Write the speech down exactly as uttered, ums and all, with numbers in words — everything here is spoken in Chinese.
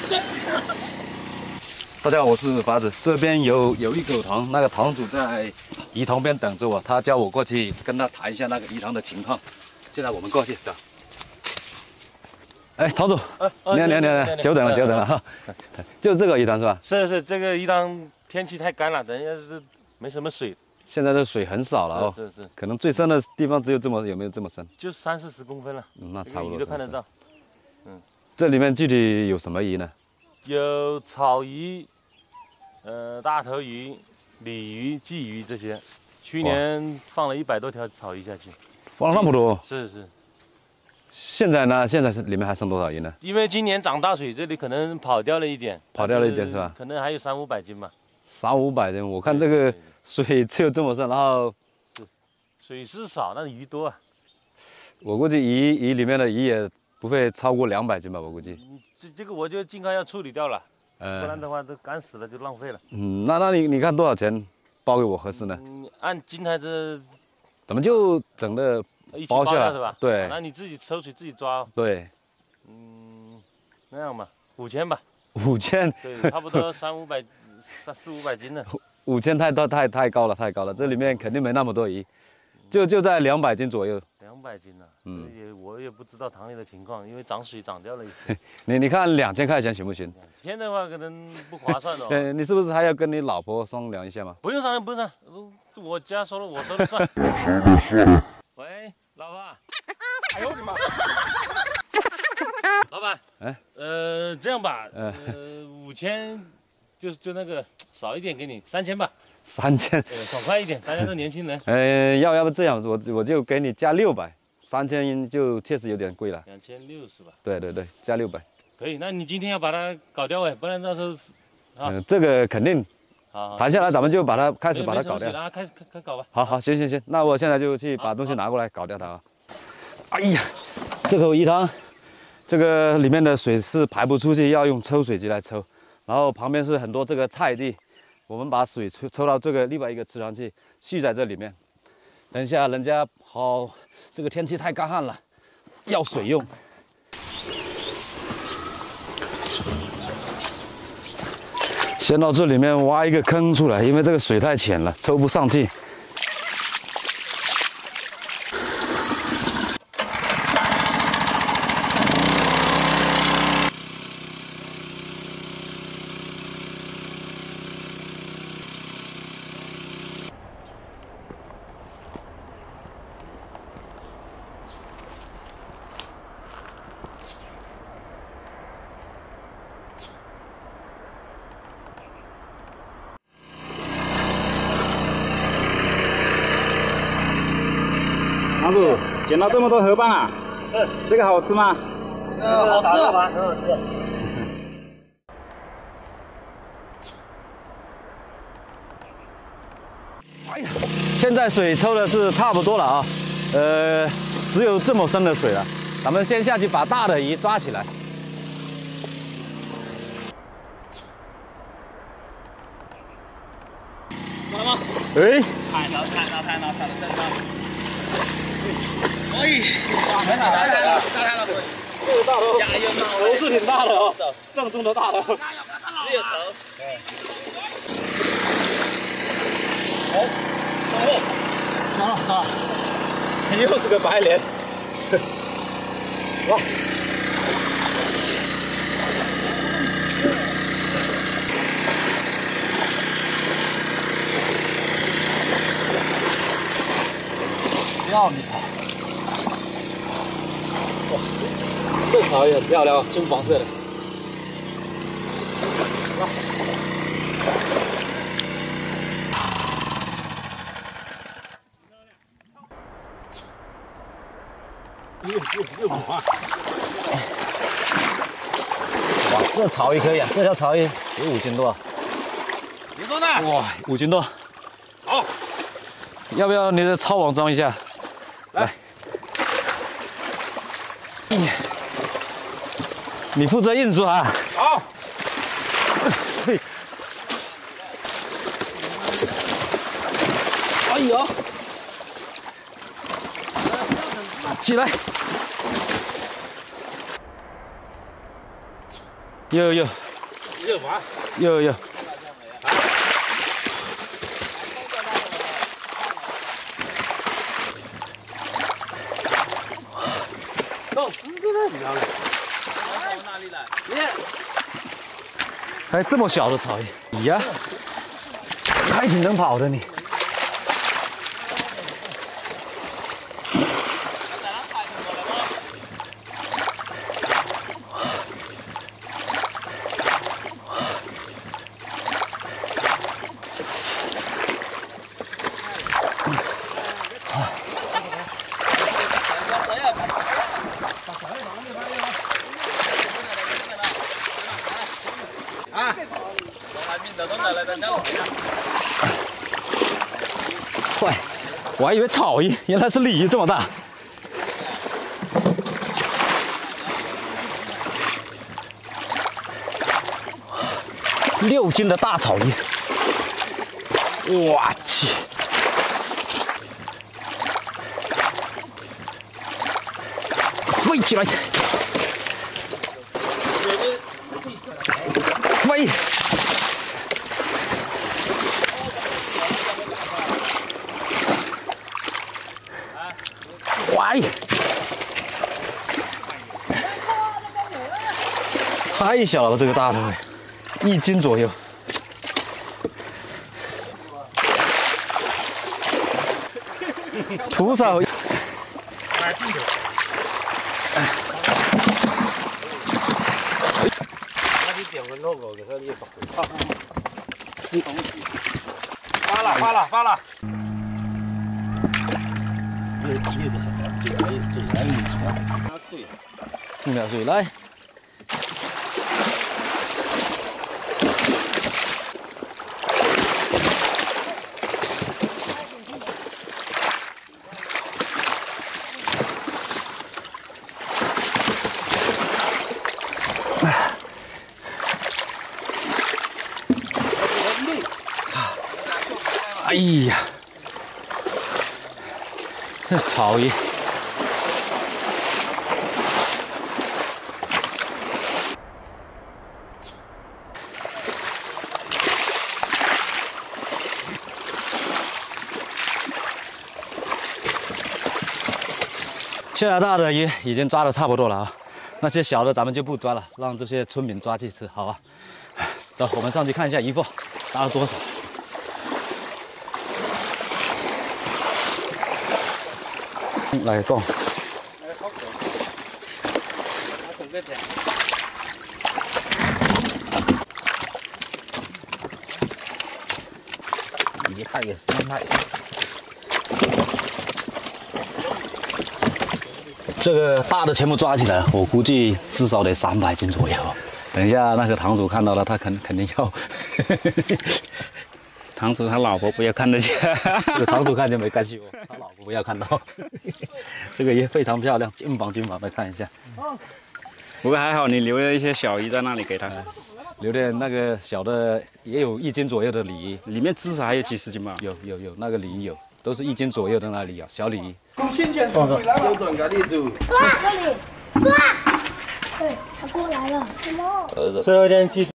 大家好，我是法子，这边有有一口塘，那个塘主在鱼塘边等着我，他叫我过去跟他谈一下那个鱼塘的情况。现在我们过去走。哎，塘主，你好，你好，你好，久等了，久等了哈。就这个鱼塘是吧？ 是是，这个鱼塘天气太干了，等一下是没什么水。 现在的水很少了哦， 是是是， 可能最深的地方只有这么，有没有这么深？ 就三四十公分了。 嗯，那差不多。 鱼都看得到。 嗯，这里面具体有什么鱼呢？ 有草鱼，呃，大头鱼、鲤鱼、鲫鱼这些。去年放了一百多条草鱼下去。 放了那么多？ 是是。 现在呢？现在是里面还剩多少鱼呢？ 因为今年涨大水，这里可能跑掉了一点。 跑掉了一点是吧？ 可能还有三五百斤吧。 三五百斤，我看这个水只有这么深，然后是水是少，但是鱼多啊。 我估计鱼鱼里面的鱼也不会超过两百斤吧，我估计。 这这个我就尽快要处理掉了，呃、不然的话都干死了就浪费了。 嗯，那那你你看多少钱包给我合适呢？ 嗯，按斤还是？ 怎么就整的包下来是吧？ 对、 啊，那你自己抽水自己抓、哦。 对。 嗯，那样吧，五千吧。 五千。 对，差不多三五百。三四五百斤呢， 五千太多太太高了太高了，这里面肯定没那么多鱼，就就在两百斤左右。 两百斤呢、啊，嗯，也我也不知道塘里的情况，因为涨水涨掉了一些。 你你看两千块钱行不行？ 两千的话可能不划算哦。 呃，你是不是还要跟你老婆商量一下吗？ 不用商量，不用商量，我家说了我说了算。喂，老婆。哎呦我的妈！老板，哎，呃，这样吧，呃，五千。就就那个少一点给你三千吧， 三千， 呃，爽快一点，大家都年轻人。 呃，要要不这样，我我就给你加六百，三千就确实有点贵了。 两千六是吧？ 对对对，加六百。 可以，那你今天要把它搞掉哎，不然到时候， 嗯、呃，这个肯定。好，谈下来咱们就把它开始把它搞掉。 啊，开始开开搞吧。 好好，行行行，那我现在就去把东西拿过来搞掉它啊。哎呀，这口鱼塘，这个里面的水是排不出去，要用抽水机来抽。然后旁边是很多这个菜地，我们把水抽抽到这个另外一个池塘去，蓄在这里面。等一下人家好，这个天气太干旱了，要水用。先到这里面挖一个坑出来，因为这个水太浅了，抽不上去。 堂主，捡到这么多河蚌啊！是，这个好吃吗？ 呃，好吃啊，很好吃。 哎呀，现在水抽的是差不多了啊，呃，只有这么深的水了，咱们先下去把大的鱼抓起来。 抓了吗？ 哎， 看到看到看到看到正大。哎，太大了，太大了，太大了！ 这个大头，头是挺大的哦，正宗的大头。 只有头。对。 好，上货，上了上了，又是个白鲢。哇！要你！哇，这草也很漂亮，金黄色的。哇！又又又猛啊！哇，这草鱼可以啊，这条草鱼有五斤多。 你多呢？ 哇，五斤多。 好， 要不要你的抄网装一下？来。你负责运输啊。 好。 嘿。哎呦！起来！ 有有有吗？ 有有。 到十个了，你知道吗？从哪里来？你。 还这么小的草鱼呀，还挺能跑的你。 啊！ 喂，我还以为草鱼，原来是鲤鱼这么大。六斤的大草鱼，我去！飞起来！飞！喂！太小了，这个大的，一斤左右。徒手。 发了发了发了！ 五秒水来。哎呀，这草鱼。现在大的鱼已经抓的差不多了啊，那些小的咱们就不抓了，让这些村民抓去吃，好吧？走，我们上去看一下渔获，抓了多少。来动。一看也是卖。这个大的全部抓起来，我估计至少得三百斤左右。等一下那个堂主看到了，他肯肯定要。堂主他老婆不要看得见，这个堂主看见没关系哦，他老婆不要看到。这个也非常漂亮，金榜金榜的，看一下。 不过还好你留了一些小鱼在那里给他， 留点那个小的，也有一斤左右的鲤鱼， 里面至少还有几十斤吧。 有有有，那个鲤鱼有，都是一斤左右的那里有小鲤鱼。 放上。有转咖喱猪。抓这里，抓！对，他过来了，什么？十二点几。